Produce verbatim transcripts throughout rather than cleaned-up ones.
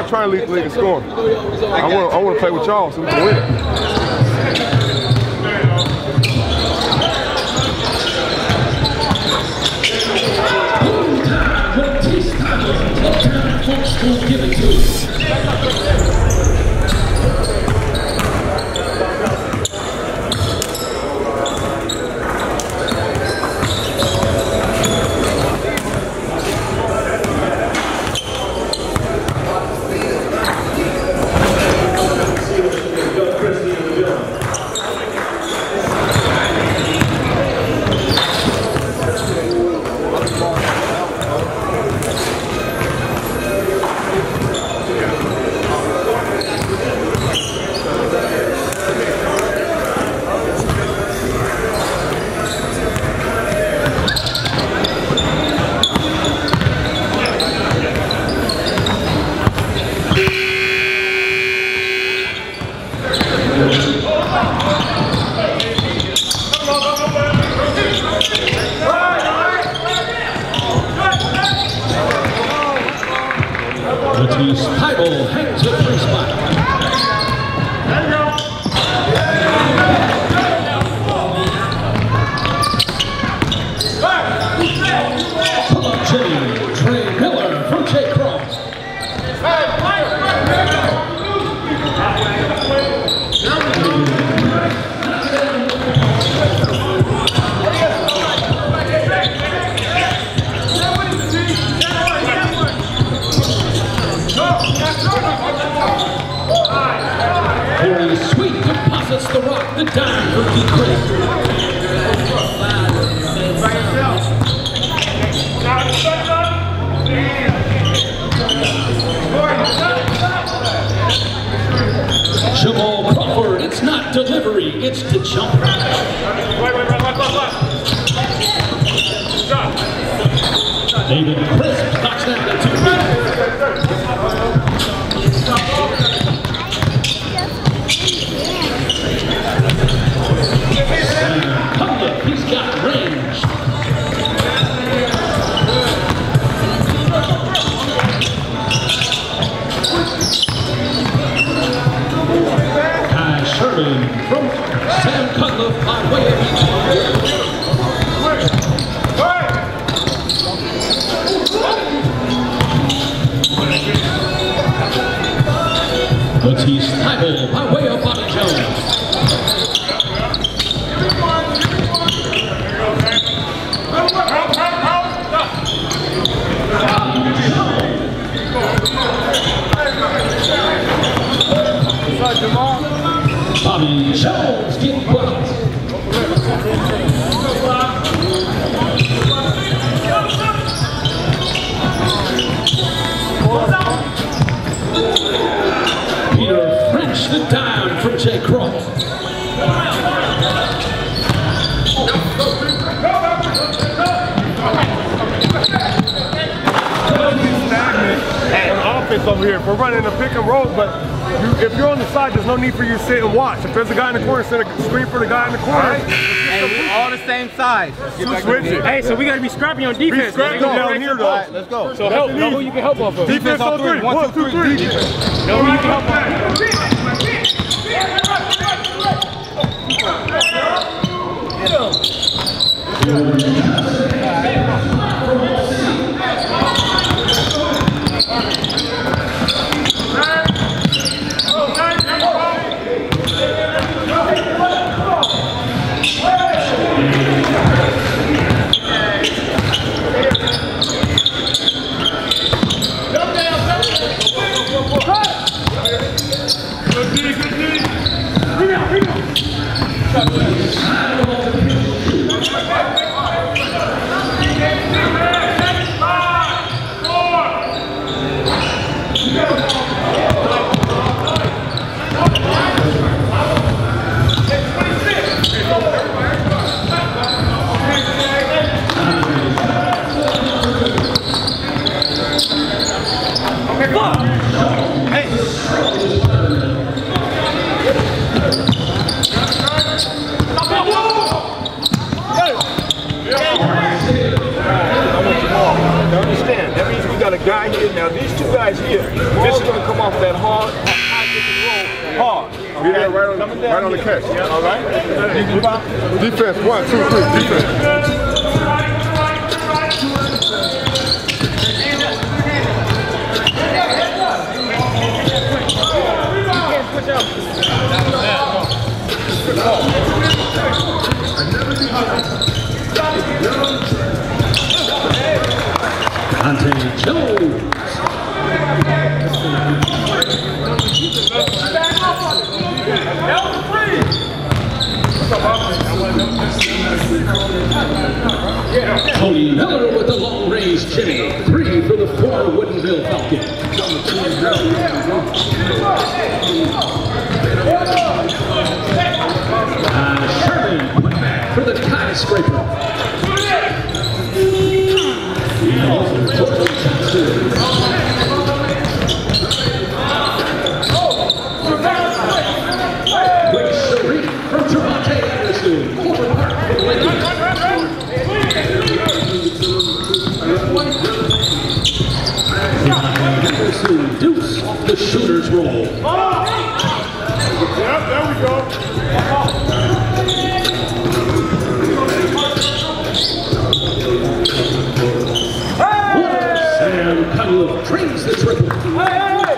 not trying to lead the league in scoring. I want, I want to play with y'all so we can win it. Matisse Thybulle, give it to you. Matisse Thybulle hangs the free spot. Pull up Jaylen, Trey Miller from J. Cross. Very sweet deposits the rock, the dime from Griffin. Jamal Crawford, it's not delivery, it's Dejounte. David Crisp knocks down the two feet. He's got range. Kai Sherman from Sam Cutler by way of Matisse Thybulle by way of Bobby Jones. Bobby Jones getting blocked. Peter French the dime from J. Cross. Over here, if we're running a pick and roll, but you, if you're on the side, there's no need for you to sit and watch. If there's a guy in the corner, set a screen for the guy in the corner. Right. Hey, we all the same size. Switch it. Hey, so we gotta be scrappy on defense. Be scrappy down here, though. Right, let's go. So help. Know who you can help off of. Defense on three. One, two, three. Know who you can help off guy here. Now these two guys here, this is going to come off that hard, high pick and roll, hard. Be there right on, right on the catch. Yeah, all right. Defense, one, two, three, defense. Ante Jones. Tony Miller with the long range jimmy. Three for the four Woodinville Falcons. Uh, Sherman put back for the tie scraper. From Dejounte Anderson, former part of the Lakers. Anderson, deuce off the shooter's roll. Yep, there we go. Sam Cunliffe trains the triple. Hey, hey,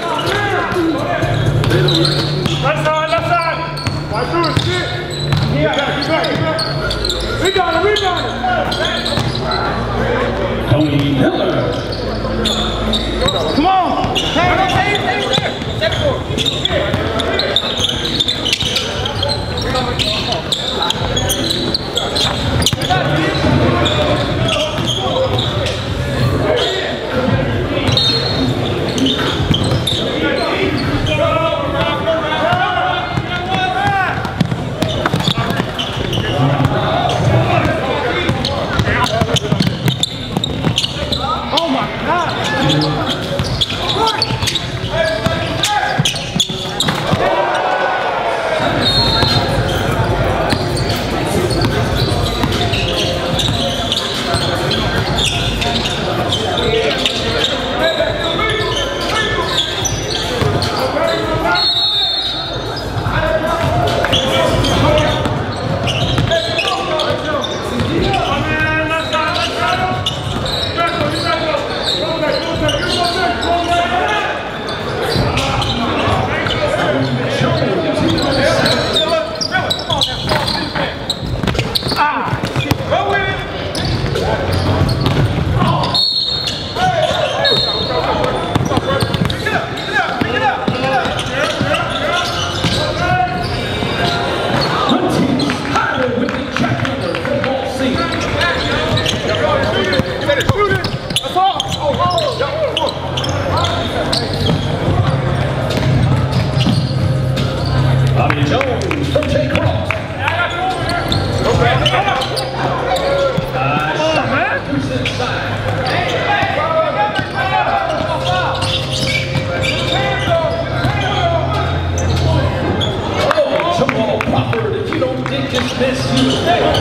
left side, left side. Why do it, shit? Yeah, get back, get back. Rebound it, rebound it. Tony Miller. Come on. Hey, hey, hey, hey, there. Second floor. Jones from J. Cross. Jamal Crawford, if you don't think this miss, you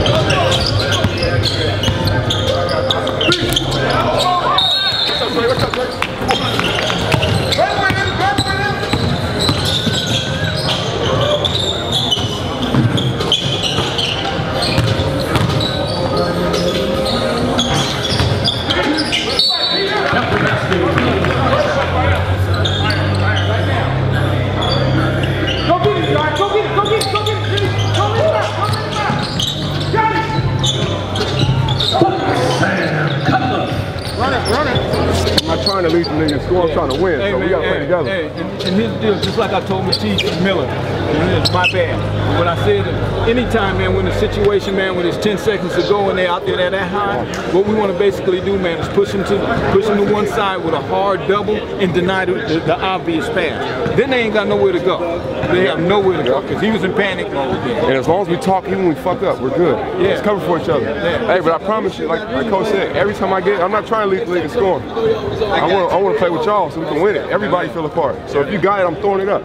I'm not trying to lead the league in score, I'm trying to win, hey, so man, we got to hey, play together. Hey, and, and here's the deal, just like I told Matisse Miller, it's my bad. When I said, anytime, man, when the situation, man, when it's ten seconds to go and they're out there that high, what we want to basically do, man, is push them to push them to one side with a hard double and deny the, the, the obvious pass. Then they ain't got nowhere to go. They have nowhere to go because he was in panic mode then. And as long as we talk, even when we fuck up, we're good. Yeah. Let's cover for each other. Yeah. Hey, but I promise you, like, like Coach said, every time I get, I'm not trying to lead the league in scoring. I want, I want to play with y'all so we can win it. Everybody feel a part. So if you got it, I'm throwing it up.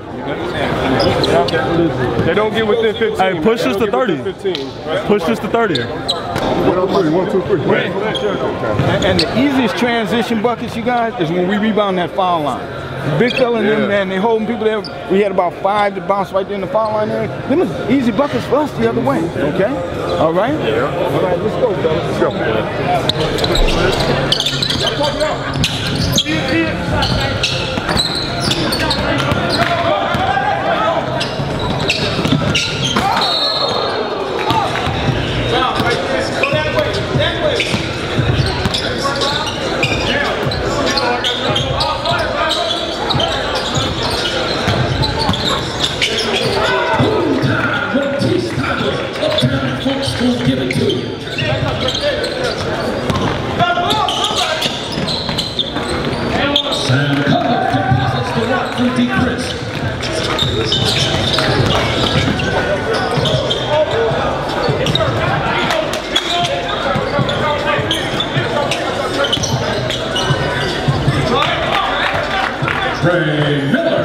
They don't get within fifteen. Hey, push us to thirty. Push us to thirty. One, two, one, two, three. Right. And, and the easiest transition buckets, you guys, is when we rebound that foul line. The big fella in Yeah. them, man, they holding people there. We had about five that bounced right there in the foul line there. Them is easy buckets for us the other way, okay? All right? Yeah. All right, let's go, fellas. Let's go. Matisse Thybulle, uptown folks will give it to you. Sam Cutler deposits the rock from deep Chris. Trey Miller.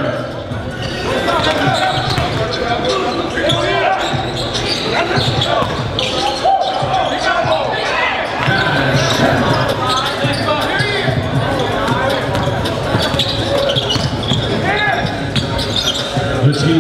Matisse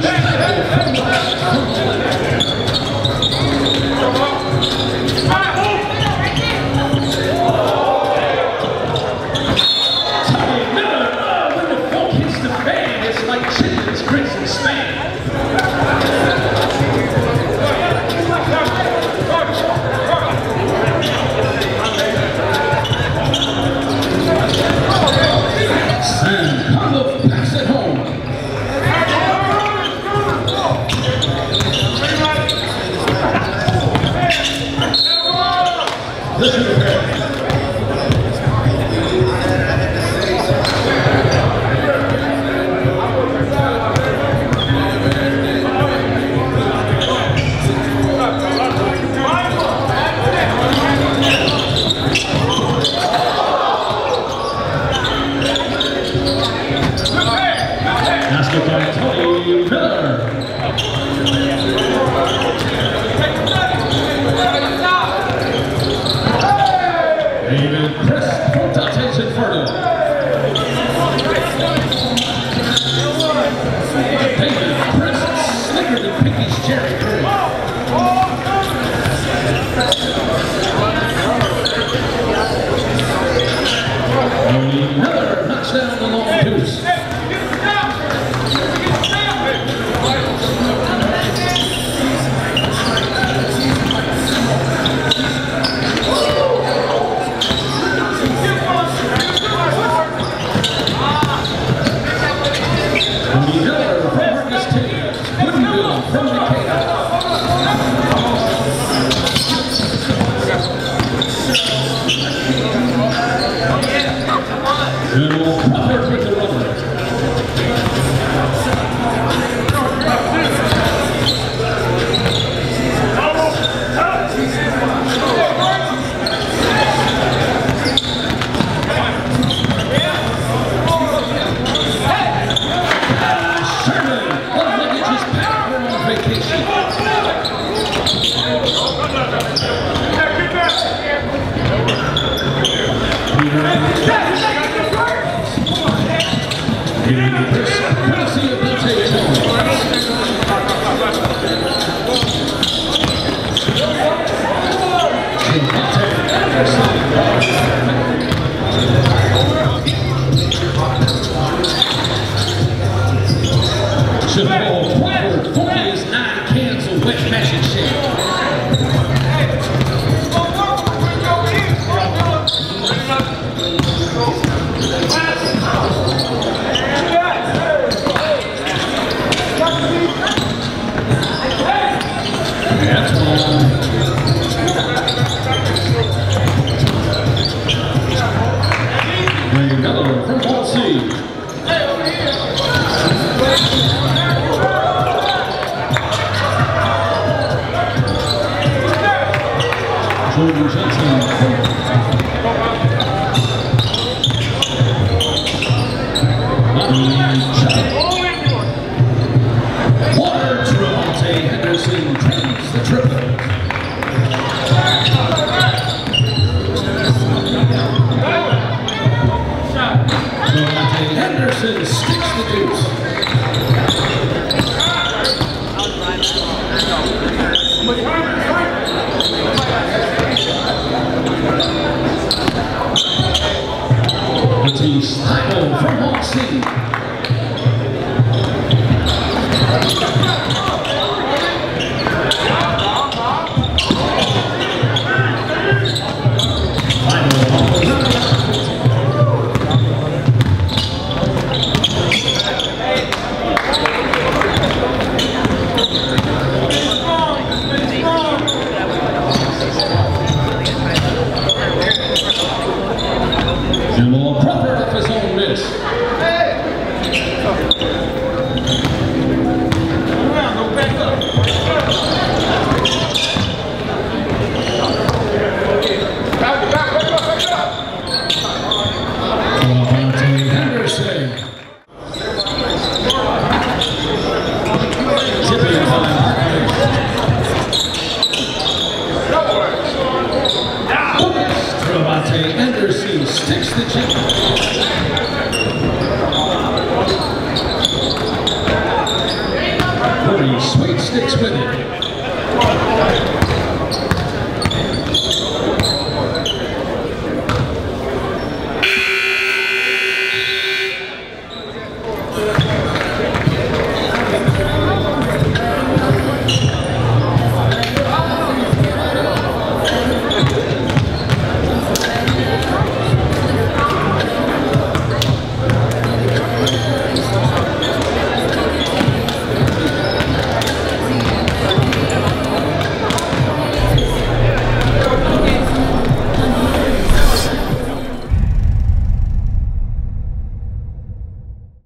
Jamal Crawford with the rubber. Jamal Crawford, forty is nine cans of wet mashing shake. Miller from Ball C. Jordan Johnson from Water Dejounte Henderson takes the triple. Anderson sticks the deuce. Matisse Thybulle from Hawk City. Jamal Crawford off his own miss. Sticks the chip. Cody Sweet sticks with it.